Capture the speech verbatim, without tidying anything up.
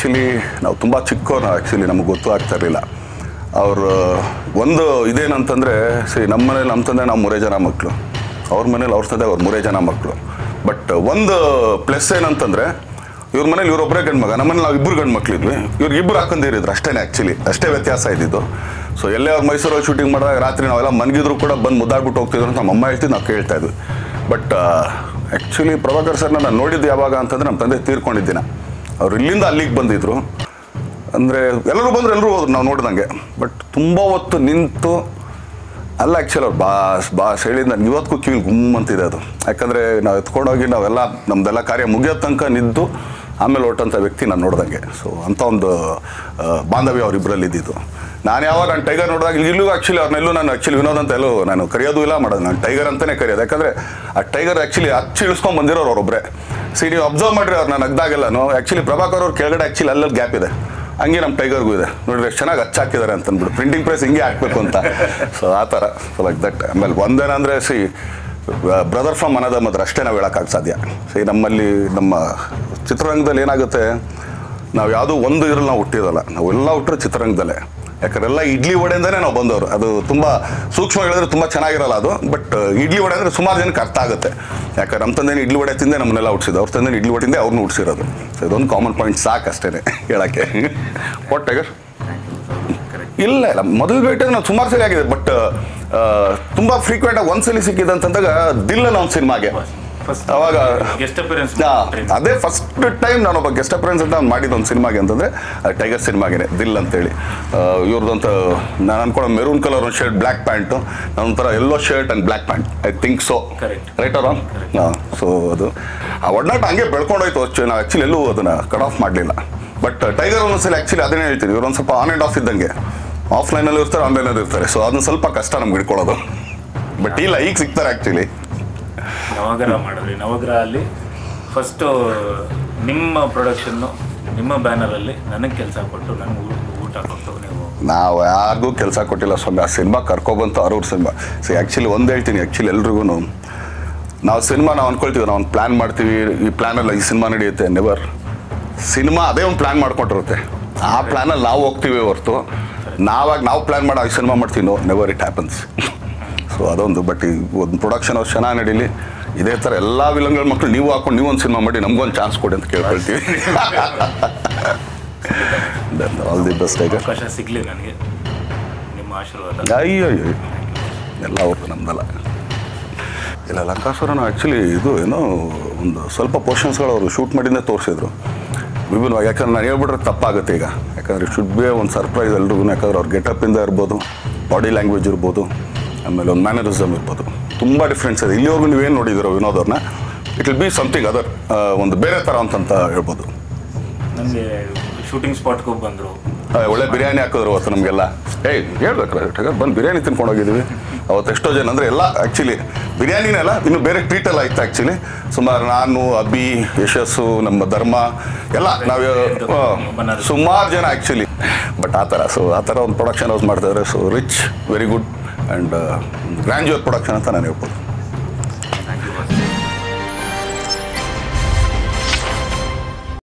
Actually ನಾವು ತುಂಬ ಚಿಕ್ಕವ್ರು ನಾವು ಆ್ಯಕ್ಚುಲಿ ನಮಗೆ ಗೊತ್ತೂ ಆಗ್ತಾ ಇರಲಿಲ್ಲ. ಅವರು ಒಂದು ಇದೇನಂತಂದರೆ ಸರಿ ನಮ್ಮ ಮನೇಲಿ ನಮ್ಮ ತಂದೆ ನಾವು ಮೂರೇ ಜನ ಮಕ್ಕಳು, ಅವ್ರ ಮನೇಲಿ ಅವ್ರ ತಂದೆ ಅವ್ರು ಮೂರೇ ಜನ ಮಕ್ಕಳು. ಬಟ್ ಒಂದು ಪ್ಲಸ್ ಏನಂತಂದರೆ ಇವ್ರ ಮನೇಲಿ ಇವರೊಬ್ಬರೇ ಗಂಡು ಮಗ, ನಮ್ಮನೇಲಿ ನಾವು ಇಬ್ಬರು ಗಂಡು ಮಕ್ಕಳಿದ್ವಿ, ಇವ್ರಿಗೆ ಇಬ್ಬರು ಹಾಕೊಂಡಿರಿದ್ರು ಅಷ್ಟೇ ಆ್ಯಕ್ಚುಲಿ, ಅಷ್ಟೇ ವ್ಯತ್ಯಾಸ ಇದ್ದಿದ್ದು. ಸೊ ಎಲ್ಲೇ ಅವ್ರು ಮೈಸೂರಲ್ಲಿ ಶೂಟಿಂಗ್ ಮಾಡಿದಾಗ ರಾತ್ರಿ ನಾವೆಲ್ಲ ಮನಗಿದ್ರು ಕೂಡ ಬಂದು ಮುದ್ದಾಡ್ಬಿಟ್ಟು ಹೋಗ್ತಿದ್ರು ಅಂತ ನಮ್ಮ ಅಮ್ಮ ಹೇಳ್ತಿದ್ದು ನಾವು ಕೇಳ್ತಾ ಇದ್ವಿ. ಬಟ್ ಆ್ಯಕ್ಚುಲಿ ಪ್ರಭಾಕರ್ ಸರ್ನ ನಾನು ನೋಡಿದ್ದು ಯಾವಾಗ ಅಂತಂದರೆ ನಮ್ಮ ತಂದೆ ತೀರ್ಕೊಂಡಿದ್ದಿನ. ಅವ್ರು ಇಲ್ಲಿಂದ ಅಲ್ಲಿಗೆ ಬಂದಿದ್ದರು, ಅಂದರೆ ಎಲ್ಲರೂ ಬಂದರು ಎಲ್ಲರೂ ಹೋದ್ರು ನಾವು ನೋಡಿದಂಗೆ. ಬಟ್ ತುಂಬ ಹೊತ್ತು ನಿಂತು ಅಲ್ಲ ಆ್ಯಕ್ಚುಲಿ ಅವ್ರು ಬಾಸ್ ಬಾಸ್ ಹೇಳಿದ್ದು ನನಗೆ ಇವತ್ತಿಗೂ ಕಿವಿಲಿ ಗುಮ್ ಅಂತಿದೆ ಅದು. ಯಾಕಂದರೆ ನಾವು ಎತ್ಕೊಂಡೋಗಿ ನಾವೆಲ್ಲ ನಮ್ಮದೆಲ್ಲ ಕಾರ್ಯ ಮುಗಿಯೋ ತನಕ ನಿಂತು ಆಮೇಲೆ ಹೊರಟಂಥ ವ್ಯಕ್ತಿ ನಾನು ನೋಡ್ದಂಗೆ. ಸೊ ಅಂಥ ಒಂದು ಬಾಂಧವ್ಯ ಅವರಿಬ್ಬರಲ್ಲಿ ಇದ್ದಿದ್ದು. ನಾನು ಯಾವಾಗ ನಾನು ಟೈಗರ್ ನೋಡಿದಾಗ ಇಲ್ಲೂ ಆ್ಯಕ್ಚುಲಿ ಅವ್ರನ್ನೆಲ್ಲೂ ನಾನು ಆ್ಯಕ್ಚುಲಿ ವಿನೋದ್ ಅಂತ ಎಲ್ಲೂ ನಾನು ಕರೆಯೋದು ಇಲ್ಲ ಮಾಡೋದು, ನಾನು ಟೈಗರ್ ಅಂತಲೇ ಕರೆಯೋದು. ಯಾಕಂದರೆ ಆ ಟೈಗರ್ ಆ್ಯಕ್ಚುಲಿ ಹಚ್ಚಿ ಇಳಿಸ್ಕೊಂಡು ಬಂದಿರೋರು ಅವರೊಬ್ಬರೇ. ಸಿ ನೀವು ಅಬ್ಸರ್ವ್ ಮಾಡಿರಿ ಅವ್ರು ನಾನು ನಗ್ದಾಗೆಲ್ಲನು ಆ್ಯಕ್ಚುಲಿ ಪ್ರಭಾಕರ್ ಅವ್ರ ಕೆಳಗಡೆ ಆ್ಯಕ್ಚುಲಿ ಅಲ್ಲಲ್ಲಿ ಗ್ಯಾಪ್ ಇದೆ, ಹಂಗೆ ನಮ್ಮ ಟೈಗರ್ಗೂ ಇದೆ ನೋಡಿರಿ ಎಷ್ಟು ಚೆನ್ನಾಗಿ ಹಚ್ಚಾಕಿದ್ದಾರೆ ಅಂತಂದ್ಬಿಟ್ಟು, ಪ್ರಿಂಟಿಂಗ್ ಪ್ರೆಸ್ ಹಿಂಗೆ ಹಾಕಬೇಕು ಅಂತ. ಸೊ ಆ ಥರ ಸೊ ಲೈಕ್ ದಟ್. ಆಮೇಲೆ ಒಂದೇನಂದರೆ see brother from another mother ಅಷ್ಟೇ ನಾವು ಹೇಳೋಕ್ಕಾಗ ಸಾಧ್ಯ. ಸಿ ನಮ್ಮಲ್ಲಿ ನಮ್ಮ ಚಿತ್ರರಂಗದಲ್ಲಿ ಏನಾಗುತ್ತೆ, ನಾವು ಯಾವುದೋ ಒಂದು ಇದ್ರಲ್ಲಿ ನಾವು ಹುಟ್ಟಿರೋಲ್ಲ, ನಾವೆಲ್ಲ ಹುಟ್ಟರೆ ಚಿತ್ರರಂಗದಲ್ಲೇ. ಯಾಕಂದ್ರೆ ಎಲ್ಲ ಇಡ್ಲಿ ವಡೆಯಿಂದನೇ ನಾವು ಬಂದವರು. ಅದು ತುಂಬ ಸೂಕ್ಷ್ಮ ಹೇಳಿದ್ರೆ ತುಂಬ ಚೆನ್ನಾಗಿರಲ್ಲ ಅದು. ಬಟ್ ಇಡ್ಲಿ ವಡೆ ಅಂದರೆ ಸುಮಾರು ಜನಕ್ಕೆ ಅರ್ಥ ಆಗುತ್ತೆ. ಯಾಕಂದ್ರೆ ನಮ್ಮ ತಂದೆ ಇಡ್ಲಿ ವಡೆ ತಿಂದೆ ನಮ್ಮನ್ನೆಲ್ಲ ಹುಟ್ಟಿಸಿದ್ದು, ಅವ್ರ ತಂದೆ ಇಡ್ಲಿ ವಡೆ ತಿಂದೆ ಅವ್ರನ್ನ ಹುಟ್ಟಿಸಿರೋದು. ಸೊ ಇದೊಂದು ಕಾಮನ್ ಪಾಯಿಂಟ್ ಸಾಕು ಅಷ್ಟೇ ಹೇಳೋಕ್ಕೆ. ವಾಟ್ ಟೈಗರ್ ಇಲ್ಲ ಇಲ್ಲ ಮೊದಲು ಭೇಟಿ ನಾವು ಸುಮಾರು ಸರಿ ಆಗಿದೆ. ಬಟ್ ತುಂಬ ಫ್ರೀಕ್ವೆಂಟಾಗಿ ಒಂದ್ಸಲಿ ಸಿಕ್ಕಿದೆ ಅಂತಂದಾಗ ದಿಲ್ಲನ ಒಂದು ಸಿನಿಮಾಗೆ ಅವಾಗ ಅದೇ ಫಸ್ಟ್ ಟೈಮ್ ನಾನೊಬ್ಬ ಗೆಸ್ಟ್ ಅಪರೆನ್ಸ್ ಅಂತ ಮಾಡಿದ್ದು ಒಂದು ಸಿನಿಮಾಗೆ ಅಂತಂದರೆ ಟೈಗರ್ ಸಿನಿಮಾಗೆ ದಿಲ್ ಅಂತೇಳಿ. ಇವ್ರದ್ದಂತ ನಾನು ಅನ್ಕೊಳ್ಳೋ ಮೆರೂನ್ ಕಲರ್ ಒಂದು ಶರ್ಟ್ ಬ್ಲ್ಯಾಕ್ ಪ್ಯಾಂಟು, ನಾನೊಂಥರ yellow shirt and black pant I think so right ಅವರ. ಹಾಂ ಸೊ ಅದು ಆ ಒಡನಾಟ ಹಂಗೆ ಬೆಳ್ಕೊಂಡೋಯ್ತು ಅಷ್ಟು. ನಾವು ಆ್ಯಕ್ಚುಲಿ ಎಲ್ಲೂ ಅದನ್ನು ಕಟ್ ಆಫ್ ಮಾಡಲಿಲ್ಲ. ಬಟ್ ಟೈಗರ್ ಒಂದೊಂದ್ಸಲಿ ಆ್ಯಕ್ಚುಲಿ ಅದನ್ನೇ ಹೇಳ್ತೀವಿ, ಇವ್ರು ಒಂದು ಸ್ವಲ್ಪ ಆನ್ ಆ್ಯಂಡ್ ಆಫ್ ಇದ್ದಂಗೆ, ಆಫ್ಲೈನಲ್ಲಿ ಇರ್ತಾರೆ ಆನ್ಲೈನಲ್ಲಿ ಇರ್ತಾರೆ. ಸೊ ಅದನ್ನ ಸ್ವಲ್ಪ ಕಷ್ಟ ನಮ್ಗೆ ಹಿಡ್ಕೊಳ್ಳೋದು. ಬಟ್ ಇಲ್ಲ ಈಗ ಸಿಗ್ತಾರೆ ಆ್ಯಕ್ಚುಲಿ. ನವಗ್ರಹ ಮಾಡಿದ್ರಿ, ನವಗ್ರಹ ಅಲ್ಲಿ ಫಸ್ಟು ನಿಮ್ಮ ಪ್ರೊಡಕ್ಷನ್ನು ನಿಮ್ಮ ಬ್ಯಾನರಲ್ಲಿ ನನಗೆ ಕೆಲಸ ಕೊಟ್ಟು ನನಗೆ ಊಟ ಕೊಟ್ಟು ನೀವು. ನಾವು ಯಾರಿಗೂ ಕೆಲಸ ಕೊಟ್ಟಿಲ್ಲ ಸ್ವಾಮಿ. ಆ ಸಿನಿಮಾ ಕರ್ಕೊಬಂತು ಅರೂರು ಸಿನಿಮಾ. ಸೊ ಆ್ಯಕ್ಚುಲಿ ಒಂದು ಹೇಳ್ತೀನಿ, ಆ್ಯಕ್ಚುಲಿ ಎಲ್ರಿಗೂ ನಾವು ಸಿನಿಮಾ ನಾವು ಅಂದ್ಕೊಳ್ತೀವಿ, ನಾವು ಒಂದು ಪ್ಲ್ಯಾನ್ ಮಾಡ್ತೀವಿ, ಈ ಪ್ಲ್ಯಾನಲ್ಲಿ ಈ ಸಿನಿಮಾ ನಡೆಯುತ್ತೆ. ನೆವರ್. ಸಿನಿಮಾ ಅದೇ ಒಂದು ಪ್ಲ್ಯಾನ್ ಮಾಡ್ಕೊಂಡಿರುತ್ತೆ, ಆ ಪ್ಲ್ಯಾನಲ್ಲಿ ನಾವು ಹೋಗ್ತೀವಿ ಹೊರತು ನಾವಾಗ ನಾವು ಪ್ಲ್ಯಾನ್ ಮಾಡೋ ಈ ಸಿನಿಮಾ ಮಾಡ್ತೀವಿ no never it happens. So ಅದೊಂದು. ಬಟ್ ಈ ಒಂದು ಪ್ರೊಡಕ್ಷನ್ ಅವ್ರು ಚೆನ್ನಾಗಿ ನಡೀಲಿ, ಇದೇ ಥರ ಎಲ್ಲ ವಿಲನ್ಗಳ ಮಕ್ಕಳು ನೀವು ಹಾಕೊಂಡು ನೀವು ಒಂದು ಸಿನಿಮಾ ಮಾಡಿ ನಮಗೊಂದು ಚಾನ್ಸ್ ಕೊಡಿ ಅಂತ ಕೇಳ್ಕೊಳ್ತೀವಿ. All the best. ಈಗ ಅವಕಾಶ ಸಿಗಲಿ ನನಗೆ, ನಿಮ್ಮ ಆಶೀರ್ವಾದ. ಅಯ್ಯೋ ಅಯ್ಯೋ ಎಲ್ಲ ಅವ್ರದ್ದು ನಮ್ದಲ್ಲ. ಇಲ್ಲ ಲಂಕಾಸುರನ ಆ್ಯಕ್ಚುಲಿ ಇದು ಏನೋ ಒಂದು ಸ್ವಲ್ಪ ಪೋರ್ಷನ್ಸ್ಗಳು ಅವರು ಶೂಟ್ ಮಾಡಿದ್ದೇ ತೋರಿಸಿದ್ರು ವಿಭಿನ್ನವಾಗಿ. ಯಾಕಂದ್ರೆ ನಾನು ಹೇಳ್ಬಿಟ್ರೆ ತಪ್ಪಾಗುತ್ತೆ ಈಗ, ಯಾಕಂದರೆ ಶುಡ್ ಬಿ ಒಂದು ಸರ್ಪ್ರೈಸ್ ಎಲ್ರಿಗೂ. ಯಾಕಂದ್ರೆ ಅವ್ರ ಗೆಟಪ್ಪಿಂದ ಇರ್ಬೋದು, ಬಾಡಿ ಲ್ಯಾಂಗ್ವೇಜ್ ಇರ್ಬೋದು, ಆಮೇಲೆ ಒಂದು ಮ್ಯಾನರಿಸಮ್ ಇರ್ಬೋದು, ತುಂಬ ಡಿಫ್ರೆನ್ಸ್ ಇದೆ. ಇಲ್ಲಿವರೆಗೂ ನೀವೇನು ನೋಡಿದಿರೋ ವಿನೋದ್ ಅವ್ರನ್ನ, it will be something other, ಒಂದು ಬೇರೆ ಥರ ಅಂತಂತ ಹೇಳ್ಬೋದು. ನನಗೆ ಶೂಟಿಂಗ್ ಸ್ಪಾಟ್ಗೆ ಹೋಗಿ ಬಂದರು, ಒಳ್ಳೆ ಬಿರಿಯಾನಿ ಹಾಕಿದ್ರು ಅವತ್ತು ನಮಗೆಲ್ಲ. ಏಯ್ ಹೇಳ್ಬೇಕು ಬಂದು ಬಿರಿಯಾನಿ ತಿನ್ಕೊಂಡು ಹೋಗಿದ್ದೀವಿ ಅವತ್ತು. ಎಷ್ಟೋ ಜನ ಅಂದರೆ ಎಲ್ಲ ಆ್ಯಕ್ಚುಲಿ ಬಿರಿಯಾನಿನೇ ಅಲ್ಲ, ಇನ್ನು ಬೇರೆ ಟ್ರೀಟೆಲ್ಲ ಇತ್ತು ಆ್ಯಕ್ಚುಲಿ. ಸುಮಾರು ನಾನು, ಅಬ್ಬಿ, ಯಶಸ್ಸು, ನಮ್ಮ ಧರ್ಮ ಎಲ್ಲ ನಾವು ಸುಮಾರು ಜನ ಆ್ಯಕ್ಚುಲಿ. ಬಟ್ ಆ ಥರ ಸೊ ಆ ಥರ ಒಂದು ಪ್ರೊಡಕ್ಷನ್ ಹೌಸ್ ಮಾಡ್ತಾಯಿದ್ರೆ. So rich, very good and grandeur production ಅಂತ ನಾನು ಹೇಳ್ಬೋದು.